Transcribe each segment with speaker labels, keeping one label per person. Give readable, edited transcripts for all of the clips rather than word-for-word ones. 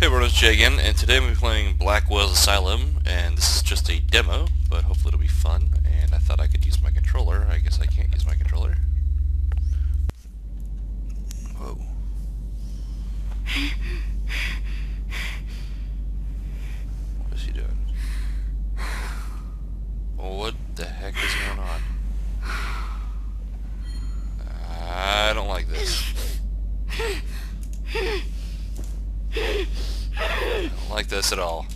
Speaker 1: Hey everyone, it's Jay again, and today I'm going to be playing Blackwell Asylum, and this is just a demo, but hopefully it'll be fun, and I thought I could use my controller. I guess I can't use my controller. Whoa. What's he doing? Well, what the heck is going on? I don't like this. I don't like this at all.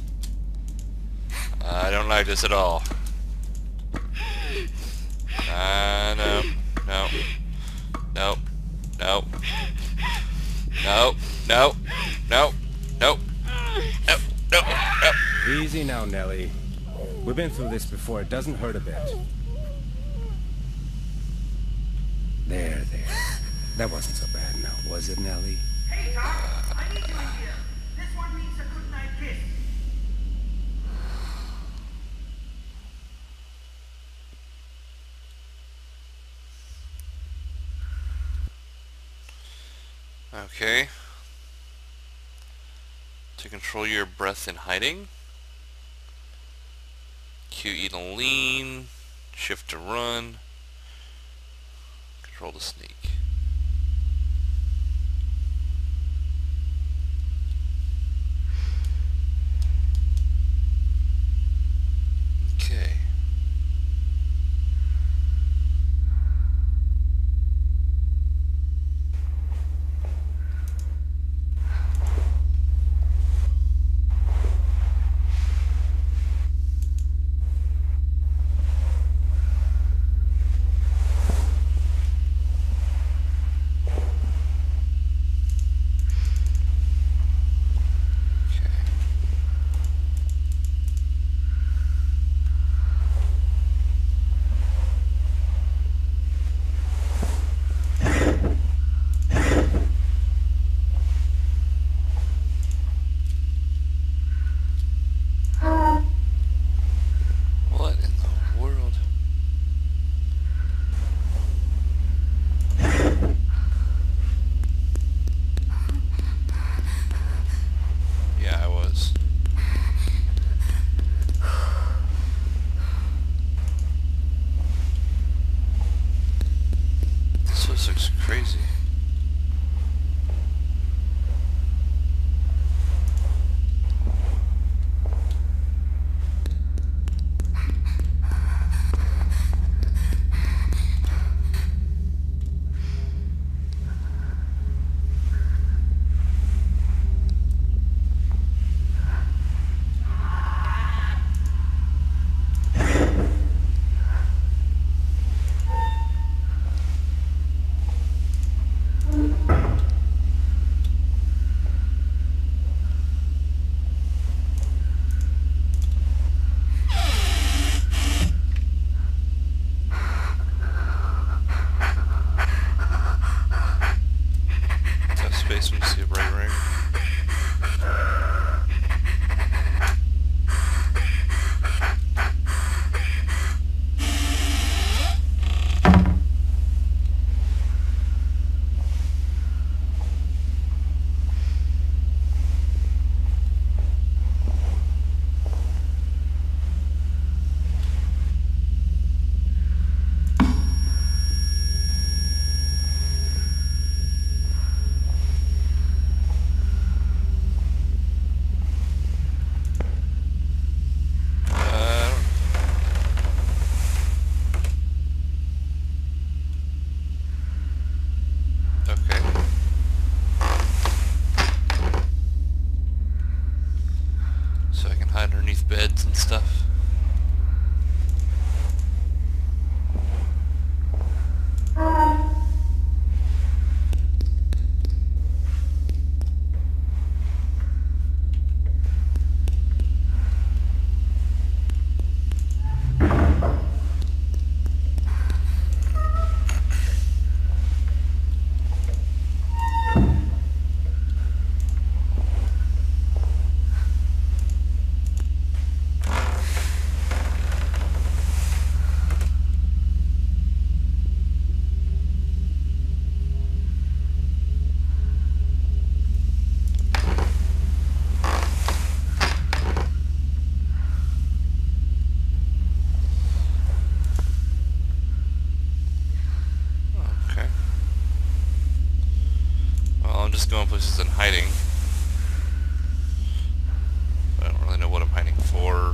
Speaker 1: I don't like this at all. No. No. No. No. No. No. No. No. No. No. No.
Speaker 2: Easy now, Nellie. We've been through this before. It doesn't hurt a bit. There. That wasn't so bad now, was it, Nellie?
Speaker 3: Hey, Doc, I need you in here. This one needs a goodnight kiss.
Speaker 1: Okay. To control your breath in hiding. Q, eat and lean. Shift to run. Control to sneak. Okay. going places and hiding. But I don't really know what I'm hiding for.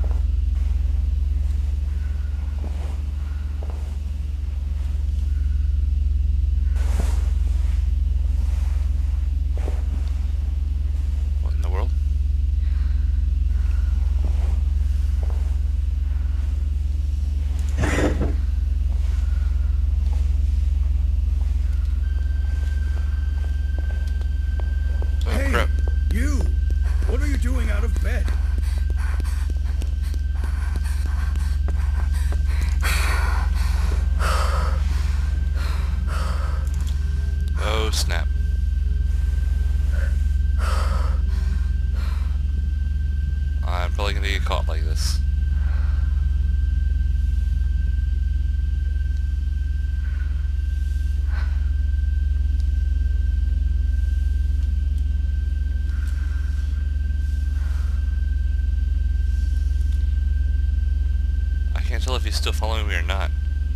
Speaker 1: What in the world? Oh,
Speaker 2: Hey,
Speaker 1: crap.
Speaker 2: you! What are you doing out of bed?
Speaker 1: Oh, snap. I'm probably gonna get caught like this. I can't tell if he's still following me or not.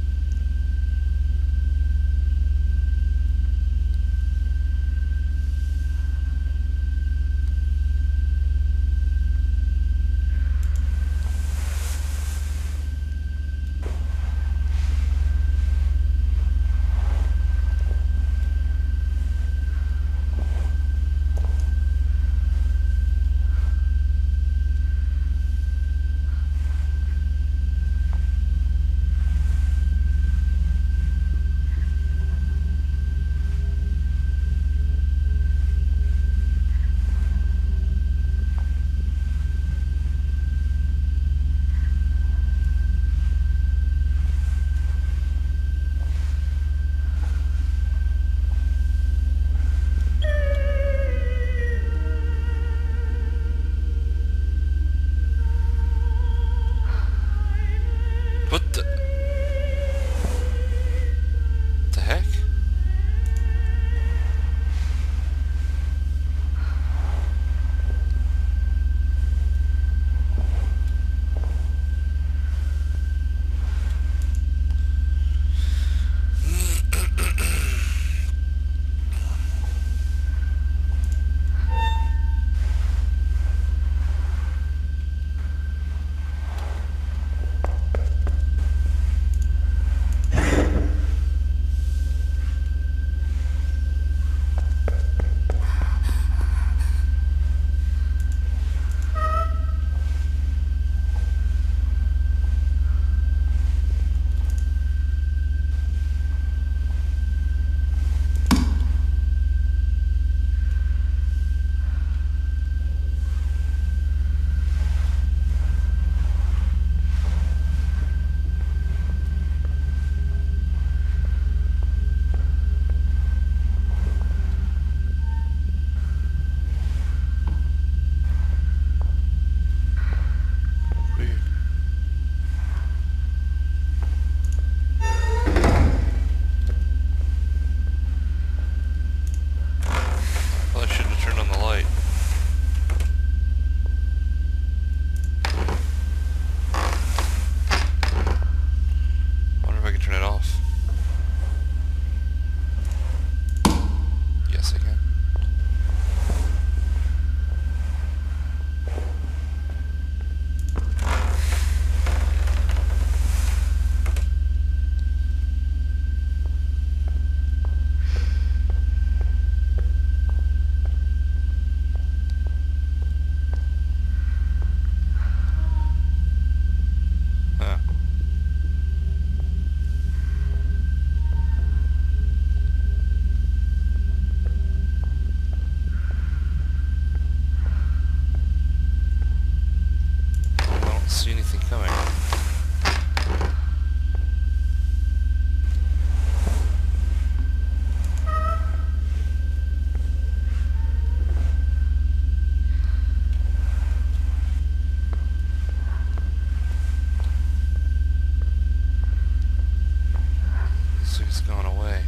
Speaker 1: What the heck? Weird. Well, I shouldn't have turned on the light. I wonder if I can turn it off. Yes, I can. Huh. I don't see anything coming. Looks like it's gone away.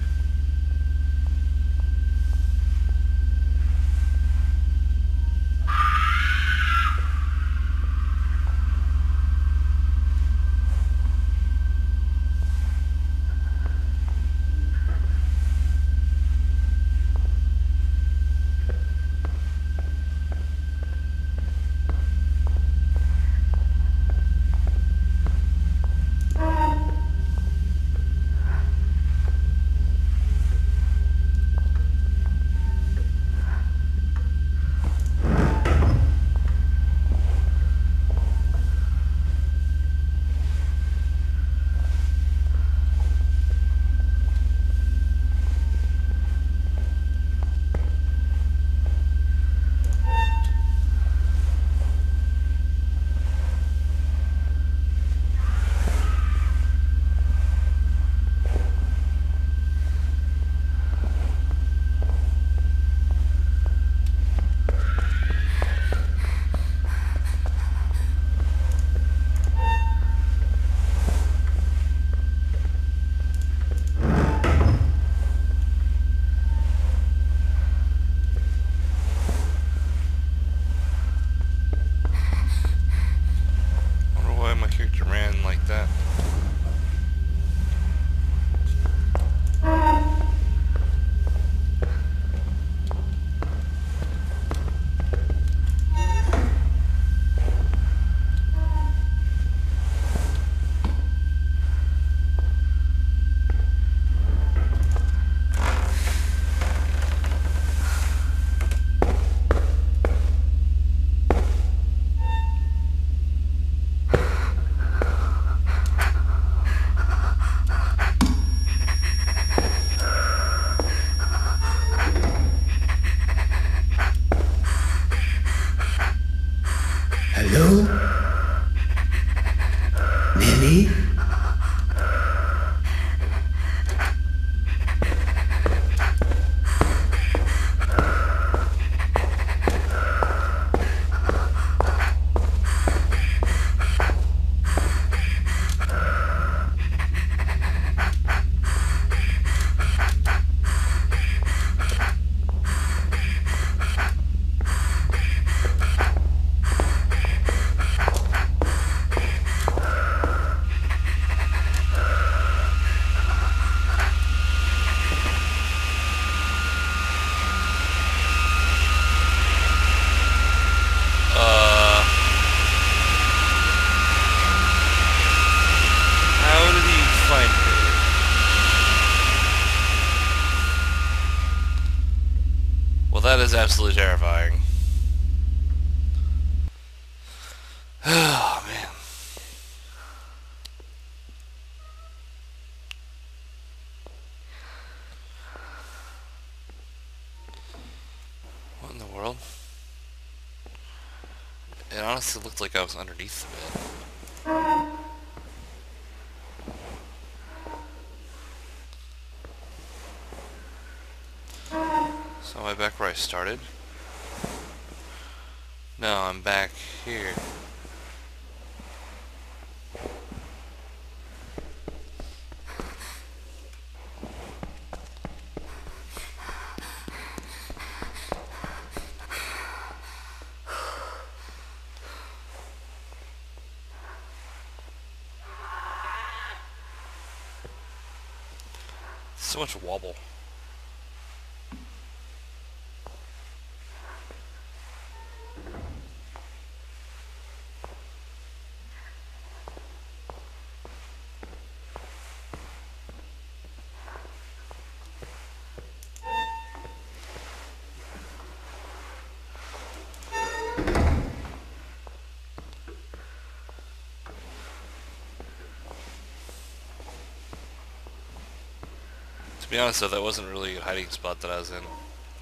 Speaker 2: Hello? Millie?
Speaker 1: How did he find me? Well, that is absolutely terrifying. Oh, man. What in the world? It honestly looked like I was underneath the bed. So am I back where I started? No, I'm back here. So much wobble. To be honest though, that wasn't really a hiding spot that I was in.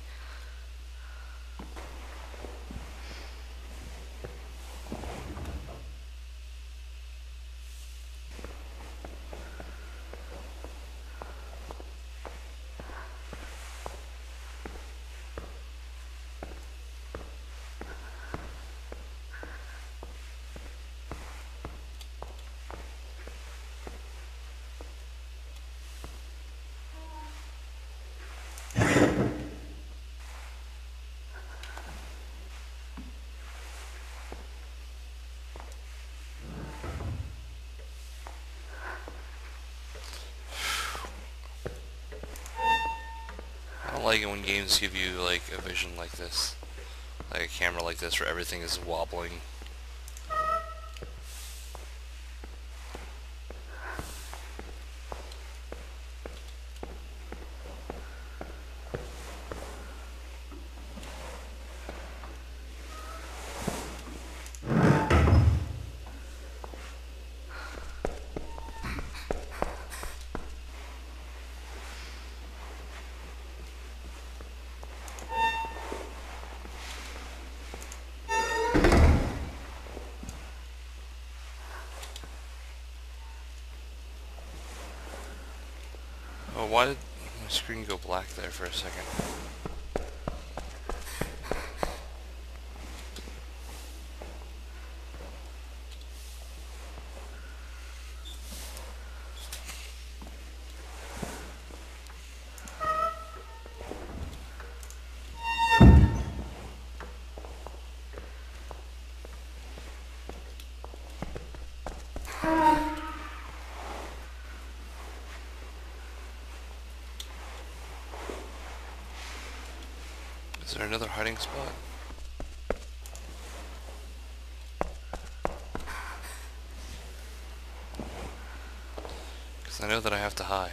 Speaker 1: I don't like it when games give you like a vision like this. Like a camera like this where everything is wobbling. Oh, why did my screen go black there for a second? Is there another hiding spot? Because I know that I have to hide.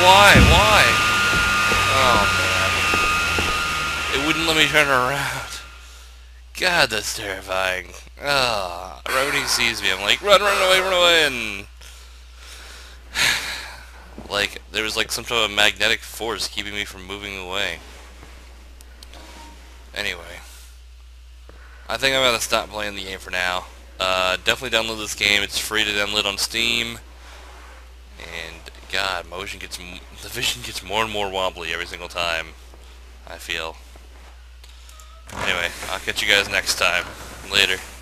Speaker 1: Why? Oh, man. It wouldn't let me turn around. God, that's terrifying. Ah, right when he sees me, I'm like, run away, and... like, there was like some sort of magnetic force keeping me from moving away. Anyway. I think I'm gonna stop playing the game for now. Definitely download this game. It's free to download on Steam. And God, the vision gets more and more wobbly every single time, I feel. Anyway, I'll catch you guys next time. Later.